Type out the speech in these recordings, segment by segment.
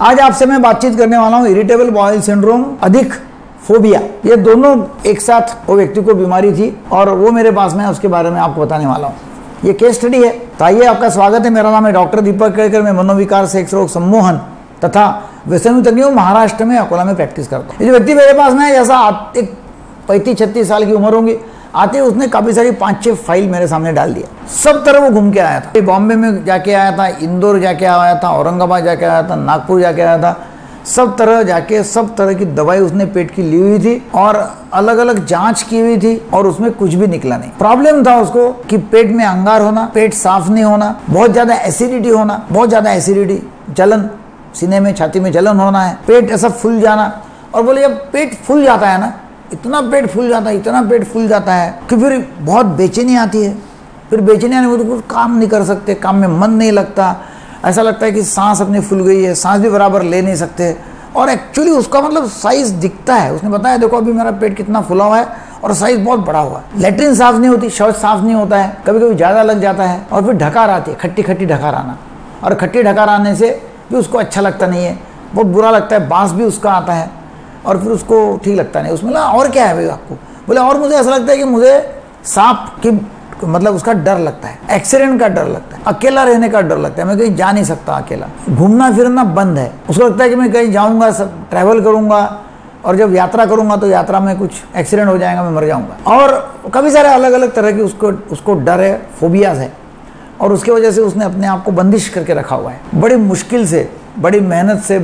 आज आपसे मैं बातचीत करने वाला हूँ इरिटेबल बाउल सिंड्रोम अधिक फोबिया। ये दोनों एक साथ वो व्यक्ति को बीमारी थी और वो मेरे पास में, उसके बारे में आपको बताने वाला हूँ। ये केस स्टडी है। तो आइए, आपका स्वागत है। मेरा नाम है डॉक्टर दीपक केड़कर। मैं मनोविकार, सेक्स रोग सम्मोहन तथा व्यसन तज्ञ महाराष्ट्र में अकोला में प्रैक्टिस करता हूँ। ये जो व्यक्ति मेरे पास में है, जैसा एक 35-36 साल की उम्र होंगी, आते ही उसने काफ़ी सारी 5-6 फाइल मेरे सामने डाल दिया। सब तरह वो घूम के आया था। बॉम्बे में जाके आया था, इंदौर जाके आया था, औरंगाबाद जाके आया था, नागपुर जाके आया था। सब तरह जाके सब तरह की दवाई उसने पेट की ली हुई थी और अलग अलग जांच की हुई थी और उसमें कुछ भी निकला नहीं। प्रॉब्लम था उसको कि पेट में अंगार होना, पेट साफ नहीं होना, बहुत ज़्यादा एसिडिटी होना, बहुत ज़्यादा एसिडिटी, जलन, सीने में छाती में जलन होना है, पेट ऐसा फूल जाना। और बोले जब पेट फूल जाता है ना, इतना पेट फूल जाता है, इतना पेट फूल जाता है कि फिर बहुत बेचैनी आती है। फिर बेचैनी आने में तो कुछ काम नहीं कर सकते, काम में मन नहीं लगता, ऐसा लगता है कि सांस अपनी फूल गई है, सांस भी बराबर ले नहीं सकते। और एक्चुअली उसका मतलब साइज दिखता है। उसने बताया देखो अभी मेरा पेट कितना फूला हुआ है और साइज बहुत बड़ा हुआ है। लेटरिन साफ नहीं होती, शौच साफ नहीं होता है, कभी कभी ज़्यादा लग जाता है और फिर ढकार आती है, खट्टी खट्टी ढकार आना। और खट्टी ढकार आने से भी उसको अच्छा लगता नहीं है, बहुत बुरा लगता है, बांस भी उसका आता है और फिर उसको ठीक लगता नहीं। उसमें और क्या है भाई आपको? बोले और मुझे ऐसा लगता है कि मुझे सांप की मतलब उसका डर लगता है, एक्सीडेंट का डर लगता है, अकेला रहने का डर लगता है, मैं कहीं जा नहीं सकता अकेला, घूमना फिरना बंद है। उसको लगता है कि मैं कहीं जाऊंगा, ट्रैवल करूंगा और जब यात्रा करूंगा तो यात्रा में कुछ एक्सीडेंट हो जाएगा, मैं मर जाऊंगा। और काफ़ी सारे अलग अलग तरह की उसको डर है, फोबियाज है और उसकी वजह से उसने अपने आप को बंदिश करके रखा हुआ है। बड़ी मुश्किल से, बड़ी मेहनत से,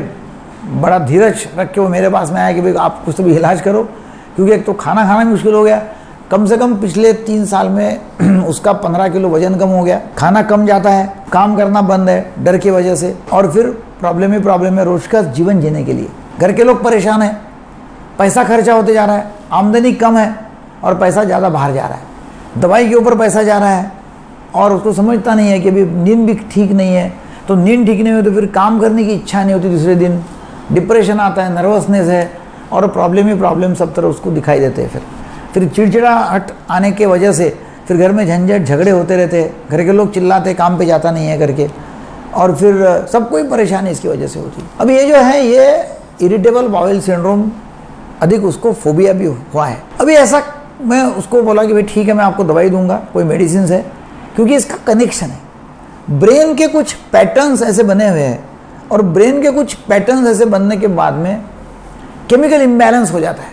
बड़ा धीरज रख के वो मेरे पास में आया कि भाई आप कुछ तो भी इलाज करो, क्योंकि एक तो खाना खाना मुश्किल हो गया। कम से कम पिछले 3 साल में उसका 15 किलो वजन कम हो गया, खाना कम जाता है, काम करना बंद है डर की वजह से, और फिर प्रॉब्लम है रोज का जीवन जीने के लिए। घर के लोग परेशान हैं, पैसा खर्चा होते जा रहा है, आमदनी कम है और पैसा ज़्यादा बाहर जा रहा है, दवाई के ऊपर पैसा जा रहा है और उसको समझता नहीं है कि अभी नींद भी ठीक नहीं है। तो नींद ठीक नहीं हुई तो फिर काम करने की इच्छा नहीं होती, दूसरे दिन डिप्रेशन आता है, नर्वसनेस है और प्रॉब्लम सब तरह उसको दिखाई देते हैं। फिर चिड़चिड़ाहट आने के वजह से फिर घर में झंझट झगड़े होते रहते हैं, घर के लोग चिल्लाते काम पे जाता नहीं है करके, और फिर सबको ही परेशानी इसकी वजह से होती है। अब ये जो है ये इरिटेबल बाउल सिंड्रोम अधिक उसको फोबिया भी हुआ है। अभी ऐसा मैं उसको बोला कि भाई ठीक है मैं आपको दवाई दूंगा, कोई मेडिसिन है, क्योंकि इसका कनेक्शन है। ब्रेन के कुछ पैटर्न्स ऐसे बने हुए हैं और ब्रेन के कुछ पैटर्न्स ऐसे बनने के बाद में केमिकल इम्बैलेंस हो जाता है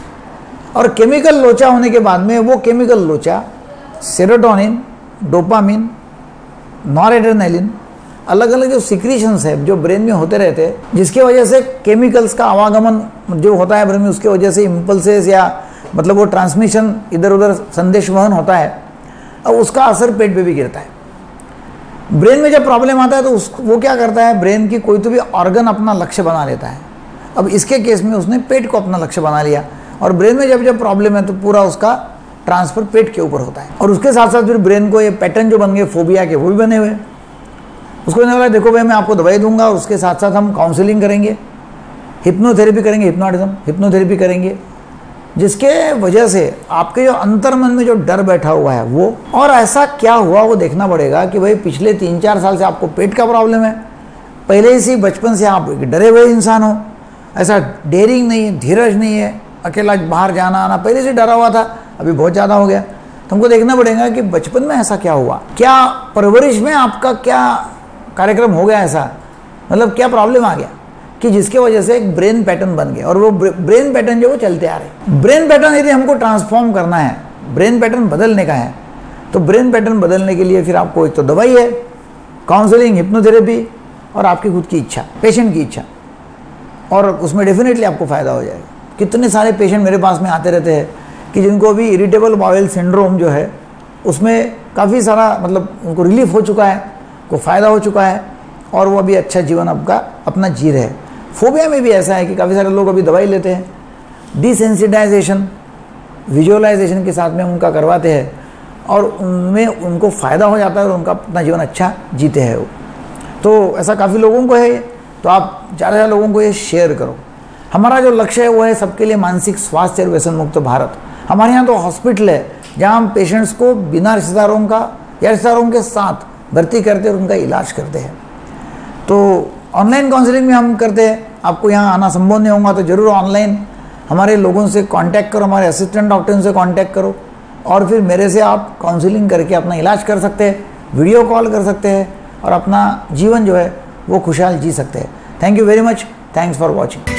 और केमिकल लोचा होने के बाद में वो केमिकल लोचा सेरोटोनिन, डोपामिन, नॉरएड्रेनालिन, अलग अलग जो सिक्रीशंस है जो ब्रेन में होते रहते हैं, जिसकी वजह से केमिकल्स का आवागमन जो होता है ब्रेन में, उसकी वजह से इम्पल्सेस या मतलब वो ट्रांसमिशन इधर उधर संदेश वहन होता है और उसका असर पेट पे भी गिरता है। ब्रेन में जब प्रॉब्लम आता है तो वो क्या करता है, ब्रेन की कोई तो भी ऑर्गन अपना लक्ष्य बना लेता है। अब इसके केस में उसने पेट को अपना लक्ष्य बना लिया और ब्रेन में जब प्रॉब्लम है तो पूरा उसका ट्रांसफर पेट के ऊपर होता है। और उसके साथ साथ फिर ब्रेन को ये पैटर्न जो बन गए फोबिया के, वो भी बने हुए। उसको कहने वाला देखो भाई मैं आपको दवाई दूंगा और उसके साथ साथ हम काउंसलिंग करेंगे, हिप्नोथेरेपी करेंगे, हिप्नोथेरेपी करेंगे, जिसके वजह से आपके जो अंतर मन में जो डर बैठा हुआ है वो, और ऐसा क्या हुआ वो देखना पड़ेगा कि भाई पिछले 3-4 साल से आपको पेट का प्रॉब्लम है, पहले ही बचपन से आप डरे हुए इंसान हो, ऐसा डेयरिंग नहीं है, धीरज नहीं है, अकेला बाहर जाना आना पहले से डरा हुआ था, अभी बहुत ज़्यादा हो गया। तो हमको देखना पड़ेगा कि बचपन में ऐसा क्या हुआ, क्या परवरिश में आपका क्या कार्यक्रम हो गया, ऐसा मतलब क्या प्रॉब्लम आ गया कि जिसके वजह से एक ब्रेन पैटर्न बन गया और वो ब्रेन पैटर्न जो वो चलते आ रहे। ब्रेन पैटर्न यदि हमको ट्रांसफॉर्म करना है, ब्रेन पैटर्न बदलने का है, तो ब्रेन पैटर्न बदलने के लिए फिर आपको एक तो दवाई है, काउंसलिंग, हिप्नोथेरेपी और आपकी खुद की इच्छा, पेशेंट की इच्छा, और उसमें डेफिनेटली आपको फ़ायदा हो जाएगा। कितने सारे पेशेंट मेरे पास में आते रहते हैं कि जिनको अभी इरिटेबल बाउल सिंड्रोम जो है उसमें काफ़ी सारा मतलब उनको रिलीफ हो चुका है, को फ़ायदा हो चुका है और वो अभी अच्छा जीवन अपना जी रहे हैं। फोबिया में भी ऐसा है कि काफ़ी सारे लोग अभी दवाई लेते हैं, डिसेंसिटाइजेशन, विजुअलाइजेशन के साथ में उनका करवाते हैं और उनमें उनको फ़ायदा हो जाता है और उनका अपना जीवन अच्छा जीते हैं वो। तो ऐसा काफ़ी लोगों को है, तो आप ज़्यादा लोगों को ये शेयर करो। हमारा जो लक्ष्य है वो है सबके लिए मानसिक स्वास्थ्य और व्यसन मुक्त भारत। हमारे यहाँ तो हॉस्पिटल है जहाँ हम पेशेंट्स को बिना रिश्तेदारों का या रिश्तेदारों के साथ भर्ती करते और उनका इलाज करते हैं। तो ऑनलाइन काउंसलिंग में हम करते हैं, आपको यहाँ आना संभव नहीं होगा तो ज़रूर ऑनलाइन हमारे लोगों से कांटेक्ट करो, हमारे असिस्टेंट डॉक्टर से कांटेक्ट करो और फिर मेरे से आप काउंसलिंग करके अपना इलाज कर सकते हैं, वीडियो कॉल कर सकते हैं और अपना जीवन जो है वो खुशहाल जी सकते हैं। Thank you very much, thanks for watching.